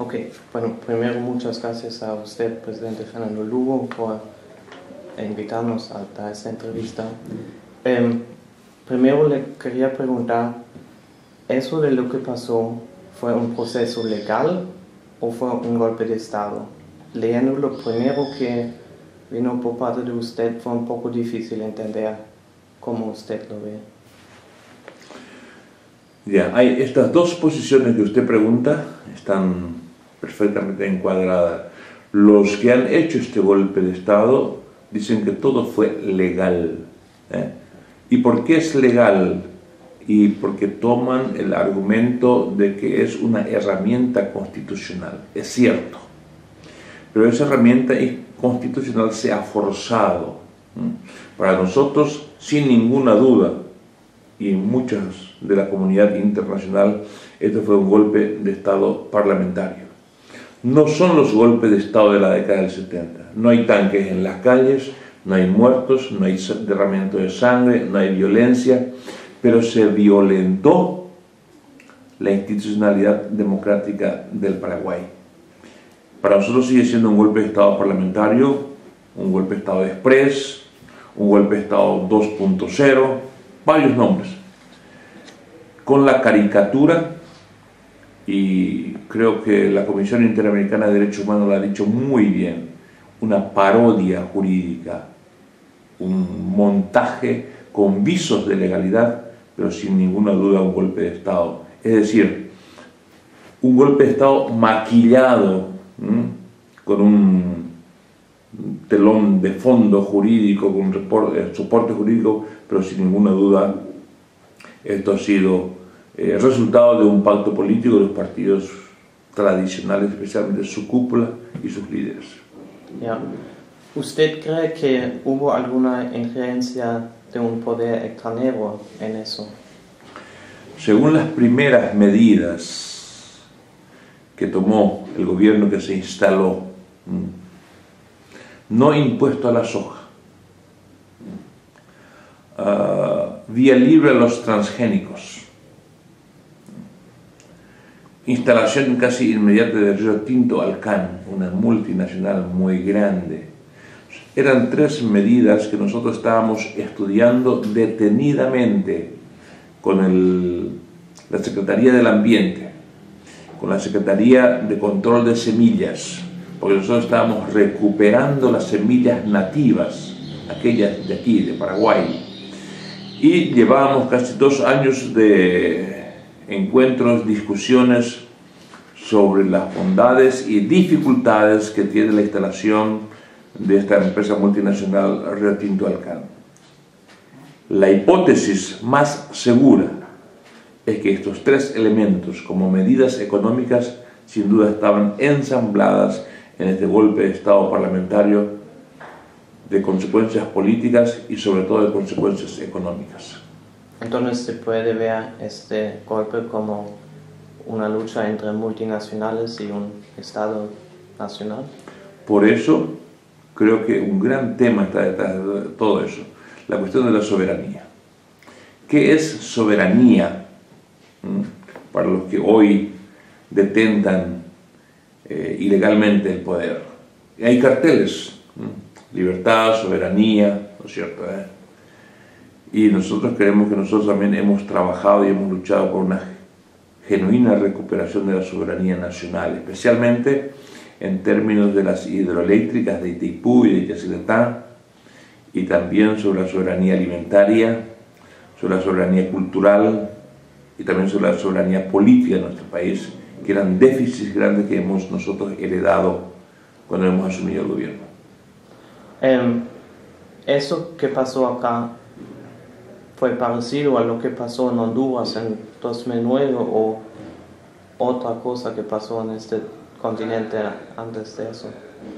Ok, bueno, primero muchas gracias a usted, presidente Fernando Lugo, por invitarnos a dar esta entrevista. Primero le quería preguntar, ¿eso de lo que pasó fue un proceso legal o fue un golpe de Estado? Leyendo lo primero que vino por parte de usted fue un poco difícil entender cómo usted lo ve. Ya, hay estas dos posiciones que usted pregunta, están perfectamente encuadradas. Los que han hecho este golpe de Estado dicen que todo fue legal. ¿Y por qué es legal? Y porque toman el argumento de que es una herramienta constitucional. Es cierto, pero esa herramienta constitucional se ha forzado. Para nosotros, sin ninguna duda, y en muchas de la comunidad internacional, esto fue un golpe de Estado parlamentario. No son los golpes de Estado de la década del 70. No hay tanques en las calles, no hay muertos, no hay derramamiento de sangre, no hay violencia, pero se violentó la institucionalidad democrática del Paraguay. Para nosotros sigue siendo un golpe de Estado parlamentario, un golpe de Estado express, un golpe de Estado 2.0, varios nombres, con la caricatura, y creo que la Comisión Interamericana de Derechos Humanos lo ha dicho muy bien, una parodia jurídica, un montaje con visos de legalidad, pero sin ninguna duda un golpe de Estado. Es decir, un golpe de Estado maquillado, con un telón de fondo jurídico, con un soporte jurídico, pero sin ninguna duda esto ha sido resultado de un pacto político de los partidos tradicionales, especialmente su cúpula y sus líderes. Yeah. ¿Usted cree que hubo alguna injerencia de un poder extranjero en eso? Según las primeras medidas que tomó el gobierno que se instaló, no impuesto a la soja, vía libre a los transgénicos, instalación casi inmediata de Río Tinto Alcan, una multinacional muy grande. Eran tres medidas que nosotros estábamos estudiando detenidamente con la Secretaría del Ambiente, con la Secretaría de Control de Semillas, porque nosotros estábamos recuperando las semillas nativas, aquellas de aquí, de Paraguay, y llevábamos casi 2 años de encuentros, discusiones sobre las bondades y dificultades que tiene la instalación de esta empresa multinacional Río Tinto Alcan. La hipótesis más segura es que estos tres elementos, como medidas económicas, sin duda estaban ensambladas en este golpe de Estado parlamentario de consecuencias políticas y sobre todo de consecuencias económicas. Entonces se puede ver este golpe como una lucha entre multinacionales y un Estado nacional. Por eso creo que un gran tema está detrás de todo eso, la cuestión de la soberanía. ¿Qué es soberanía para los que hoy detentan ilegalmente el poder? Y hay carteles, libertad, soberanía, ¿no es cierto? Y nosotros creemos que nosotros también hemos trabajado y hemos luchado por una genuina recuperación de la soberanía nacional, especialmente en términos de las hidroeléctricas de Itaipú y de Yacyretá, y también sobre la soberanía alimentaria, sobre la soberanía cultural y también sobre la soberanía política de nuestro país, que eran déficits grandes que hemos nosotros heredado cuando hemos asumido el gobierno. ¿Eso que pasó acá fue parecido a lo que pasó en Honduras en 2009 o otra cosa que pasó en este continente antes de eso?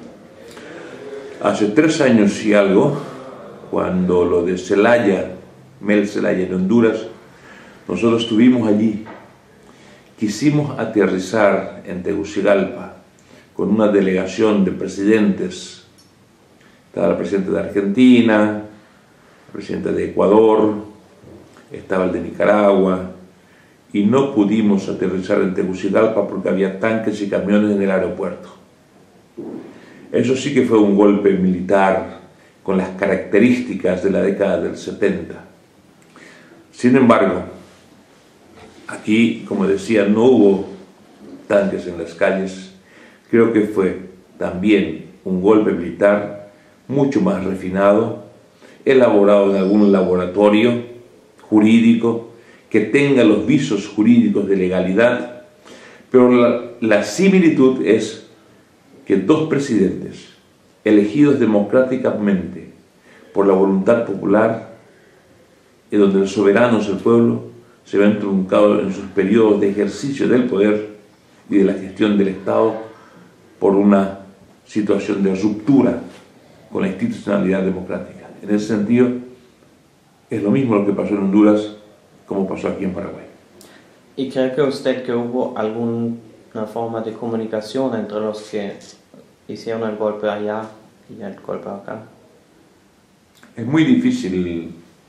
Hace 3 años y algo, cuando lo de Zelaya, Mel Zelaya en Honduras, nosotros estuvimos allí. Quisimos aterrizar en Tegucigalpa con una delegación de presidentes. Estaba el presidente de Argentina, el presidente de Ecuador, estaba el de Nicaragua, y no pudimos aterrizar en Tegucigalpa porque había tanques y camiones en el aeropuerto. Eso sí que fue un golpe militar con las características de la década del 70. Sin embargo, aquí, como decía, no hubo tanques en las calles. Creo que fue también un golpe militar mucho más refinado, elaborado en algún laboratorio jurídico que tenga los visos jurídicos de legalidad, pero la similitud es que dos presidentes elegidos democráticamente por la voluntad popular, y donde el soberano es el pueblo, se ven truncados en sus periodos de ejercicio del poder y de la gestión del Estado por una situación de ruptura con la institucionalidad democrática. En ese sentido, es lo mismo lo que pasó en Honduras como pasó aquí en Paraguay. ¿Y cree que usted que hubo alguna forma de comunicación entre los que hicieron el golpe allá y el golpe acá? Es muy difícil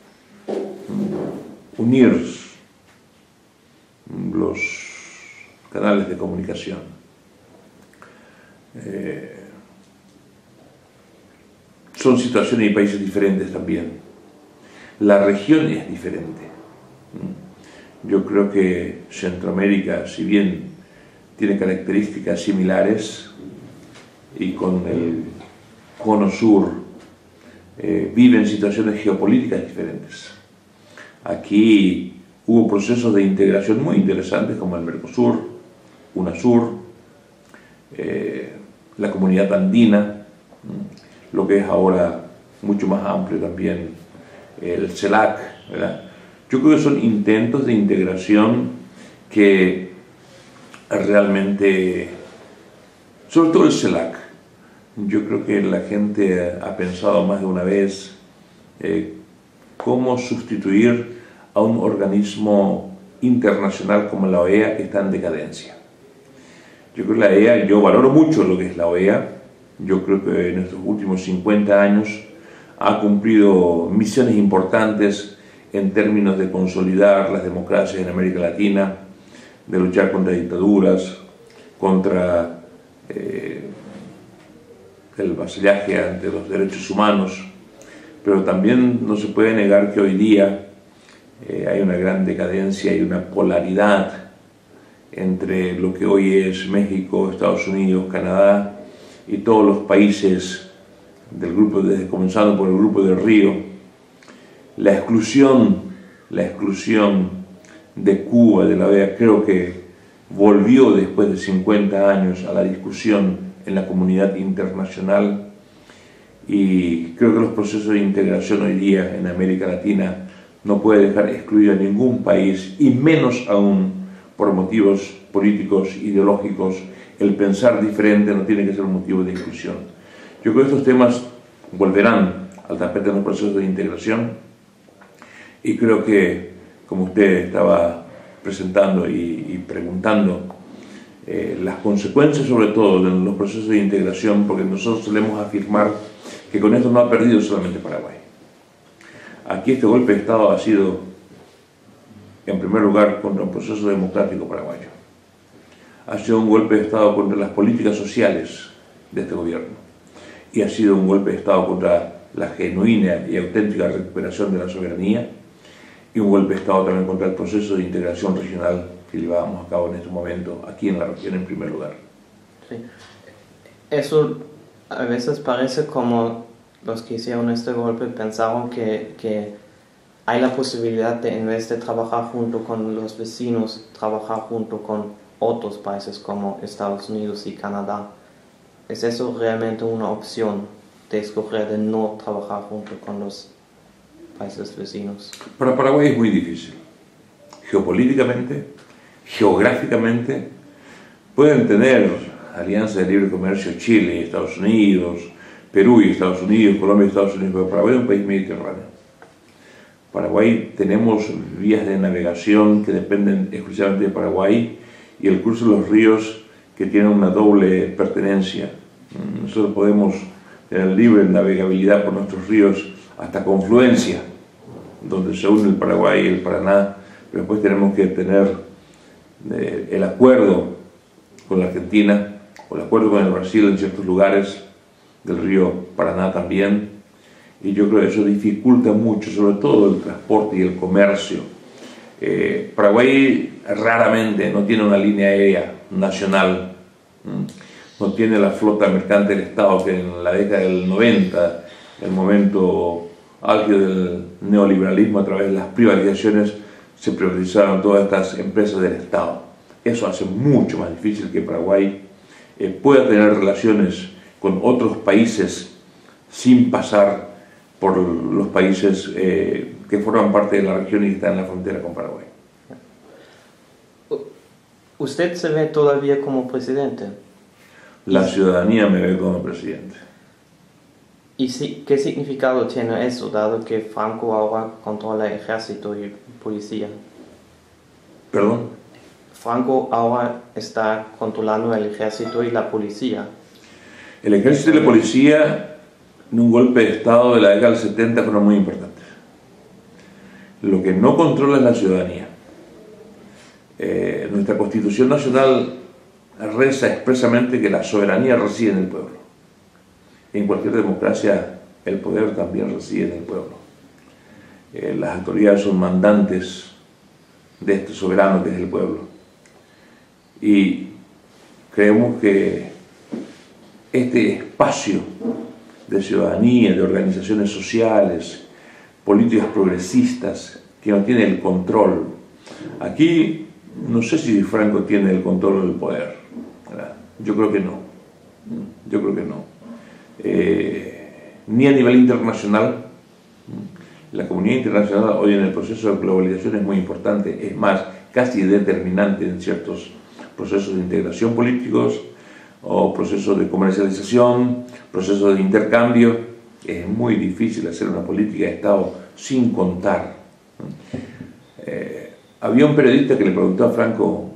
unir los canales de comunicación. Son situaciones y países diferentes también. La región es diferente. Yo creo que Centroamérica, si bien tiene características similares y con el cono sur, vive en situaciones geopolíticas diferentes. Aquí hubo procesos de integración muy interesantes como el Mercosur, UNASUR, la comunidad andina, lo que es ahora mucho más amplio también, el CELAC, ¿verdad? Yo creo que son intentos de integración que realmente, sobre todo el CELAC, yo creo que la gente ha pensado más de una vez cómo sustituir a un organismo internacional como la OEA que está en decadencia. Yo creo que la OEA, yo valoro mucho lo que es la OEA, yo creo que en estos últimos 50 años ha cumplido misiones importantes en términos de consolidar las democracias en América Latina, de luchar contra dictaduras, contra el vasallaje ante los derechos humanos, pero también no se puede negar que hoy día hay una gran decadencia y una polaridad entre lo que hoy es México, Estados Unidos, Canadá y todos los países del grupo, desde comenzando por el grupo del Río. La exclusión de Cuba de la OEA creo que volvió después de 50 años a la discusión en la comunidad internacional, y creo que los procesos de integración hoy día en América Latina no puede dejar excluido a ningún país, y menos aún por motivos políticos, ideológicos. El pensar diferente no tiene que ser un motivo de exclusión. Yo creo que estos temas volverán al tapete en los procesos de integración, y creo que, como usted estaba presentando y preguntando, las consecuencias sobre todo de los procesos de integración, porque nosotros solemos afirmar que con esto no ha perdido solamente Paraguay. Aquí este golpe de Estado ha sido, en primer lugar, contra un proceso democrático paraguayo. Ha sido un golpe de Estado contra las políticas sociales de este gobierno, y ha sido un golpe de Estado contra la genuina y auténtica recuperación de la soberanía, y un golpe de Estado también contra el proceso de integración regional que llevábamos a cabo en este momento aquí en la región en primer lugar. Sí. Eso a veces parece como los que hicieron este golpe pensaron que hay la posibilidad de, en vez de trabajar junto con los vecinos, trabajar junto con otros países como Estados Unidos y Canadá. ¿Es eso realmente una opción de escoger de no trabajar junto con los países vecinos? Para Paraguay es muy difícil. Geopolíticamente, geográficamente, pueden tener alianzas de libre comercio Chile y Estados Unidos, Perú y Estados Unidos, Colombia y Estados Unidos, pero Paraguay es un país mediterráneo. Paraguay tenemos vías de navegación que dependen exclusivamente de Paraguay, y el curso de los ríos que tienen una doble pertenencia. Nosotros podemos tener libre navegabilidad por nuestros ríos hasta Confluencia, donde se une el Paraguay y el Paraná, pero después tenemos que tener el acuerdo con la Argentina, o el acuerdo con el Brasil en ciertos lugares, del río Paraná también, y yo creo que eso dificulta mucho, sobre todo el transporte y el comercio. Paraguay raramente no tiene una línea aérea nacional, no tiene la flota mercante del Estado que en la década del 90, el momento álgido del neoliberalismo, a través de las privatizaciones, se privatizaron todas estas empresas del Estado. Eso hace mucho más difícil que Paraguay pueda tener relaciones con otros países sin pasar por los países que forman parte de la región y que están en la frontera con Paraguay. ¿Usted se ve todavía como presidente? La ciudadanía me ve como presidente. ¿Y qué significado tiene eso, dado que Franco ahora controla ejército y policía? ¿Perdón? Franco ahora está controlando el ejército y la policía. El ejército y la policía en un golpe de Estado de la década del 70 fueron muy importantes. Lo que no controla es la ciudadanía. Nuestra Constitución Nacional reza expresamente que la soberanía reside en el pueblo. En cualquier democracia el poder también reside en el pueblo. Las autoridades son mandantes de este soberano que es el pueblo. Y creemos que este espacio de ciudadanía, de organizaciones sociales, políticas progresistas, que no tiene el control. Aquí no sé si Franco tiene el control del poder, ¿verdad? Yo creo que no. Yo creo que no. Ni a nivel internacional. La comunidad internacional hoy en el proceso de globalización es muy importante, es más, casi determinante en ciertos procesos de integración políticos o procesos de comercialización, procesos de intercambio. Es muy difícil hacer una política de Estado sin contar. Había un periodista que le preguntó a Franco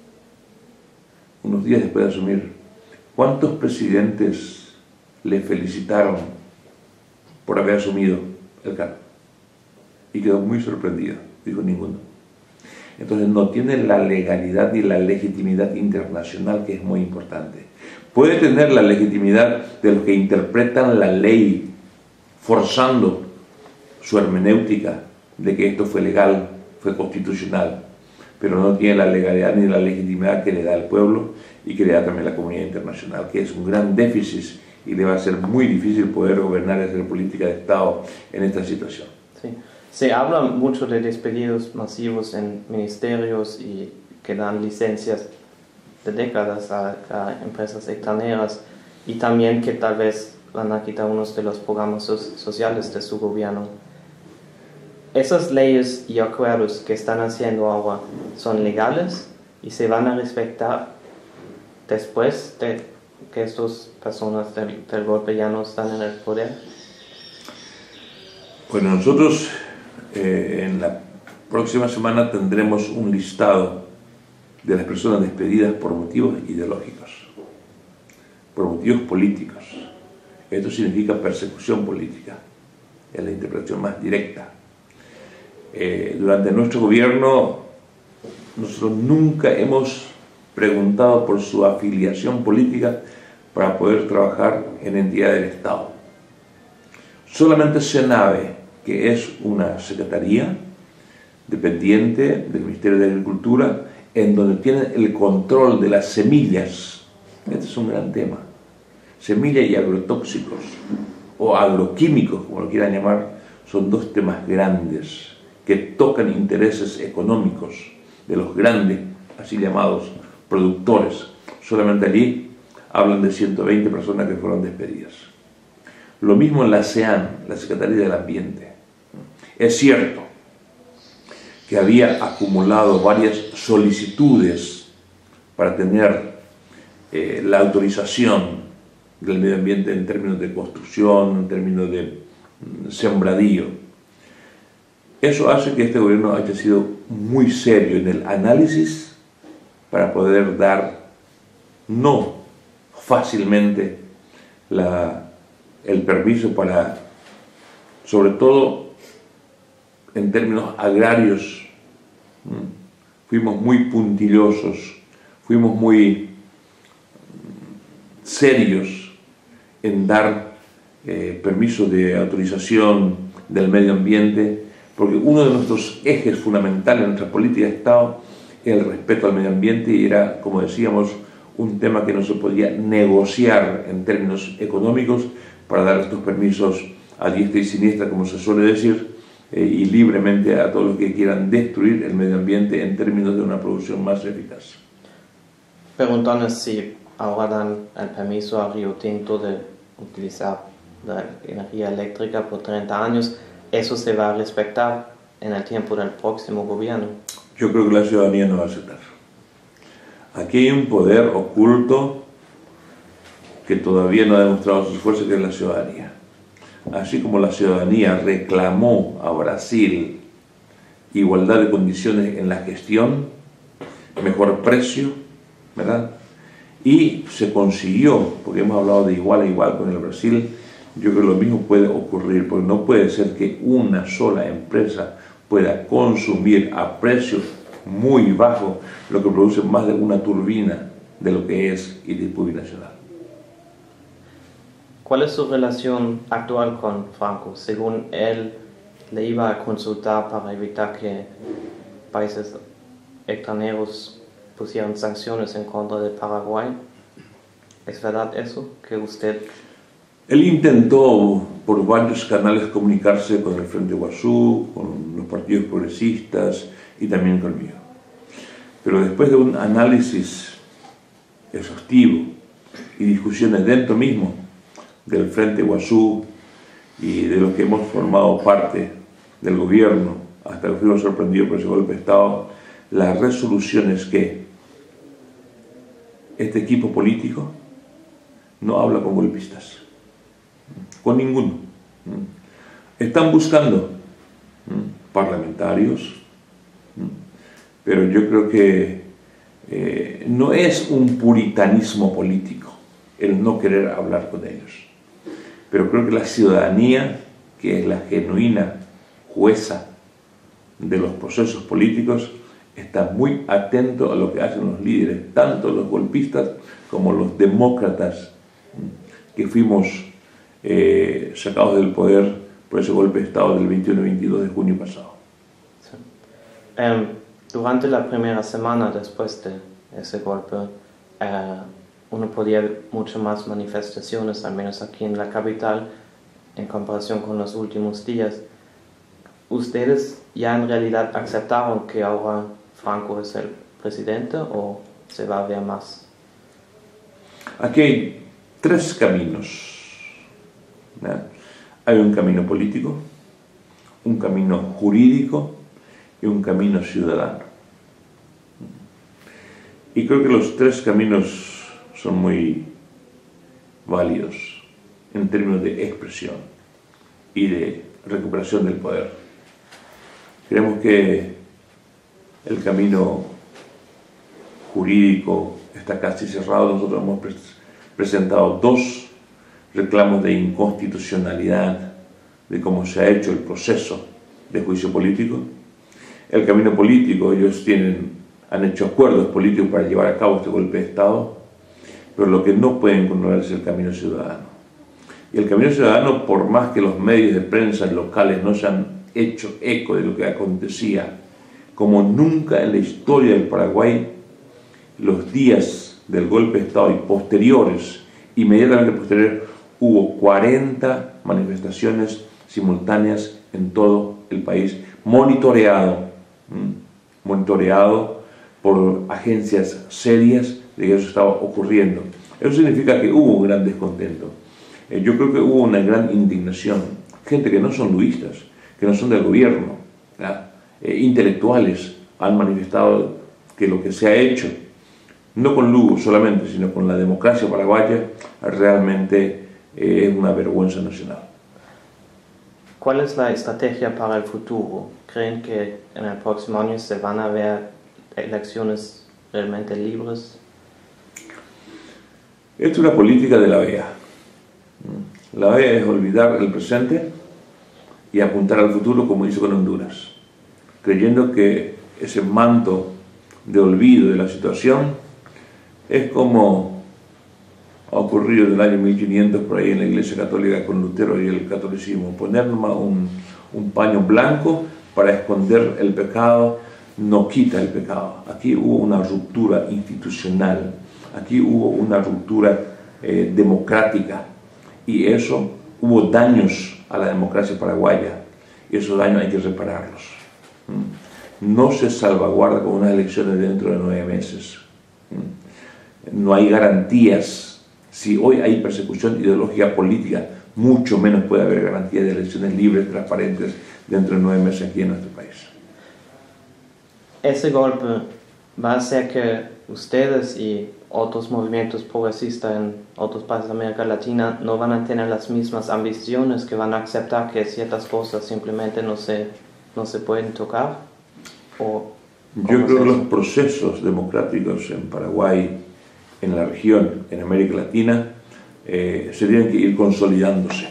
unos días después de asumir ¿cuántos presidentes le felicitaron por haber asumido el cargo? Y quedó muy sorprendido, dijo ninguno. Entonces no tiene la legalidad ni la legitimidad internacional, que es muy importante. Puede tener la legitimidad de los que interpretan la ley forzando su hermenéutica de que esto fue legal, fue constitucional, pero no tiene la legalidad ni la legitimidad que le da el pueblo y que le da también la comunidad internacional, que es un gran déficit y le va a ser muy difícil poder gobernar y hacer política de Estado en esta situación. Sí. Se habla mucho de despedidos masivos en ministerios y que dan licencias de décadas a empresas extranjeras, y también que tal vez van a quitar unos de los programas sociales de su gobierno. Esas leyes y acuerdos que están haciendo ahora son legales y se van a respetar después de que estas personas del golpe ya no están en el poder. Bueno, nosotros en la próxima semana tendremos un listado de las personas despedidas por motivos ideológicos, por motivos políticos. Esto significa persecución política, es la interpretación más directa. Durante nuestro gobierno, nosotros nunca hemos preguntado por su afiliación política para poder trabajar en entidad del Estado. Solamente SENAVE, que es una secretaría dependiente del Ministerio de Agricultura, en donde tienen el control de las semillas. Este es un gran tema. Semillas y agrotóxicos, o agroquímicos, como lo quieran llamar, son dos temas grandes que tocan intereses económicos de los grandes, así llamados, productores. Solamente allí hablan de 120 personas que fueron despedidas. Lo mismo en la SEAN, la Secretaría del Ambiente. Es cierto que había acumulado varias solicitudes para tener la autorización del medio ambiente en términos de construcción, en términos de sembradío. Eso hace que este gobierno haya sido muy serio en el análisis para poder dar no fácilmente el permiso para, sobre todo en términos agrarios, Fuimos muy puntillosos, fuimos muy serios en dar permiso de autorización del medio ambiente, porque uno de nuestros ejes fundamentales en nuestra política de Estado es el respeto al medio ambiente y era, como decíamos, un tema que no se podía negociar en términos económicos para dar estos permisos a diestra y siniestra, como se suele decir, y libremente a todos los que quieran destruir el medio ambiente en términos de una producción más eficaz. Preguntarnos si ahora dan el permiso a Rio Tinto de utilizar la energía eléctrica por 30 años, ¿eso se va a respetar en el tiempo del próximo gobierno? Yo creo que la ciudadanía no va a aceptar. Aquí hay un poder oculto que todavía no ha demostrado sus fuerzas, que es la ciudadanía. Así como la ciudadanía reclamó a Brasil igualdad de condiciones en la gestión, mejor precio, ¿verdad? Y se consiguió, porque hemos hablado de igual a igual con el Brasil, yo creo que lo mismo puede ocurrir, porque no puede ser que una sola empresa pueda consumir a precios muy bajos lo que produce más de una turbina de lo que es Itaipu Binacional. ¿Cuál es su relación actual con Franco? Según él, le iba a consultar para evitar que países extranjeros pusieran sanciones en contra de Paraguay. ¿Es verdad eso? Que usted... Él intentó por varios canales comunicarse con el Frente Guazú, con los partidos progresistas y también conmigo. Pero después de un análisis exhaustivo y discusiones dentro mismo del Frente Guazú y de los que hemos formado parte del gobierno, hasta que fuimos sorprendidos por ese golpe de Estado, la resolución es que este equipo político no habla con golpistas, con ninguno. Están buscando parlamentarios, pero yo creo que no es un puritanismo político el no querer hablar con ellos. Pero creo que la ciudadanía, que es la genuina jueza de los procesos políticos, está muy atento a lo que hacen los líderes, tanto los golpistas como los demócratas, que fuimos sacados del poder por ese golpe de Estado del 21 y 22 de junio pasado. Sí. Durante la primera semana después de ese golpe, uno podía ver muchas más manifestaciones, al menos aquí en la capital, en comparación con los últimos días. ¿Ustedes ya en realidad aceptaron que ahora Franco es el presidente o se va a ver más? Aquí hay tres caminos, ¿no? Hay un camino político, un camino jurídico y un camino ciudadano. Y creo que los tres caminos son muy válidos en términos de expresión y de recuperación del poder. Creemos que el camino jurídico está casi cerrado. Nosotros hemos presentado dos reclamos de inconstitucionalidad de cómo se ha hecho el proceso de juicio político. El camino político, ellos han hecho acuerdos políticos para llevar a cabo este golpe de Estado, pero lo que no pueden controlar es el camino ciudadano. Y el camino ciudadano, por más que los medios de prensa locales no se han hecho eco de lo que acontecía, como nunca en la historia del Paraguay, los días del golpe de Estado y posteriores, inmediatamente posteriores, hubo 40 manifestaciones simultáneas en todo el país, monitoreado por agencias serias de que eso estaba ocurriendo. Eso significa que hubo un gran descontento. Yo creo que hubo una gran indignación. Gente que no son luistas, que no son del gobierno, intelectuales han manifestado que lo que se ha hecho, no con Lugo solamente, sino con la democracia paraguaya, realmente es una vergüenza nacional. ¿Cuál es la estrategia para el futuro? ¿Creen que en el próximo año se van a ver elecciones realmente libres? Esto es una política de la OEA. La OEA es olvidar el presente y apuntar al futuro, como hizo con Honduras, creyendo que ese manto de olvido de la situación, es como ha ocurrido en el año 1500 por ahí en la Iglesia Católica con Lutero y el catolicismo. Poner un paño blanco para esconder el pecado no quita el pecado. Aquí hubo una ruptura institucional, aquí hubo una ruptura democrática, y eso hubo daños a la democracia paraguaya, y esos daños hay que repararlos. No se salvaguarda con unas elecciones dentro de 9 meses. No hay garantías. Si hoy hay persecución ideológica política, mucho menos puede haber garantía de elecciones libres, transparentes, dentro de 9 meses aquí en nuestro país. Ese golpe va a hacer que ustedes y otros movimientos progresistas en otros países de América Latina no van a tener las mismas ambiciones, que van a aceptar que ciertas cosas simplemente no se pueden tocar. ¿O yo creo que los procesos democráticos en Paraguay, en la región, en América Latina, se tienen que ir consolidándose.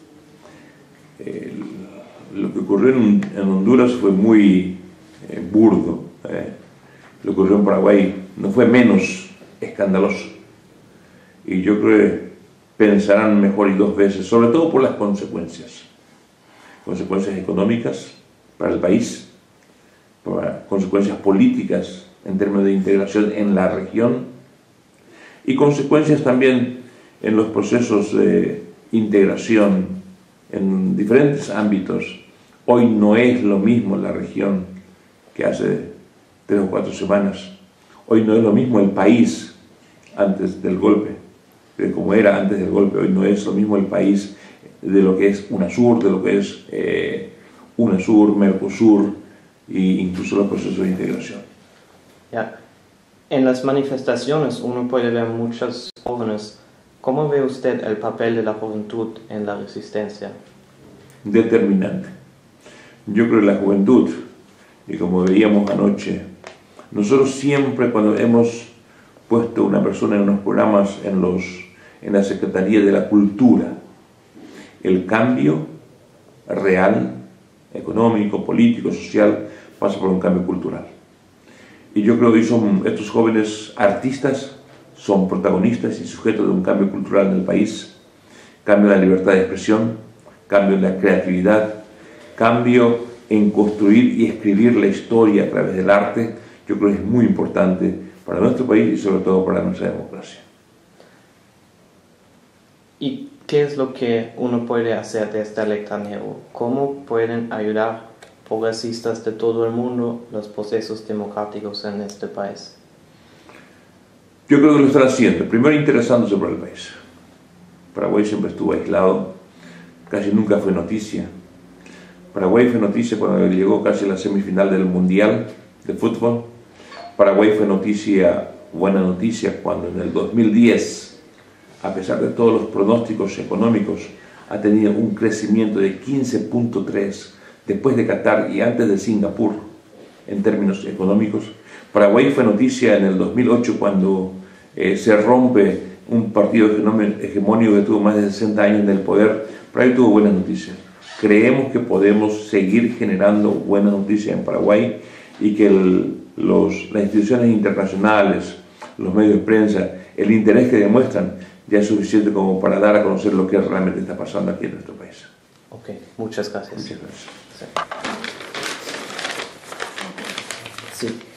Lo que ocurrió en Honduras fue muy burdo. Lo que ocurrió en Paraguay no fue menos escandaloso. Y yo creo que pensarán mejor y 2 veces, sobre todo por las consecuencias. Consecuencias económicas para el país, para consecuencias políticas en términos de integración en la región, y consecuencias también en los procesos de integración en diferentes ámbitos. Hoy no es lo mismo la región que hace 3 o 4 semanas. Hoy no es lo mismo el país antes del golpe, de como era antes del golpe. Hoy no es lo mismo el país de lo que es UNASUR, de lo que es UNASUR, Mercosur e incluso los procesos de integración. Ya. En las manifestaciones uno puede ver muchos jóvenes. ¿Cómo ve usted el papel de la juventud en la resistencia? Determinante. Yo creo que la juventud, y como veíamos anoche, nosotros siempre cuando hemos puesto una persona en unos programas en la Secretaría de la Cultura, el cambio real, económico, político, social, pasa por un cambio cultural. Y yo creo que estos jóvenes artistas son protagonistas y sujetos de un cambio cultural en el país, cambio en la libertad de expresión, cambio en la creatividad, cambio en construir y escribir la historia a través del arte. Yo creo que es muy importante para nuestro país y sobre todo para nuestra democracia. ¿Y qué es lo que uno puede hacer desde el extranjero? ¿Cómo pueden ayudar progresistas de todo el mundo los procesos democráticos en este país? Yo creo que lo están haciendo. Primero, interesándose por el país. Paraguay siempre estuvo aislado, casi nunca fue noticia. Paraguay fue noticia cuando llegó casi a la semifinal del Mundial de Fútbol. Paraguay fue noticia, buena noticia, cuando en el 2010, a pesar de todos los pronósticos económicos, ha tenido un crecimiento de 15.3 después de Qatar y antes de Singapur en términos económicos. Paraguay fue noticia en el 2008 cuando se rompe un partido hegemónico que tuvo más de 60 años en el poder. Paraguay tuvo buenas noticias. Creemos que podemos seguir generando buenas noticias en Paraguay y que las instituciones internacionales, los medios de prensa, el interés que demuestran ya es suficiente como para dar a conocer lo que realmente está pasando aquí en nuestro país. Ok, muchas gracias. Muchas gracias. Sí.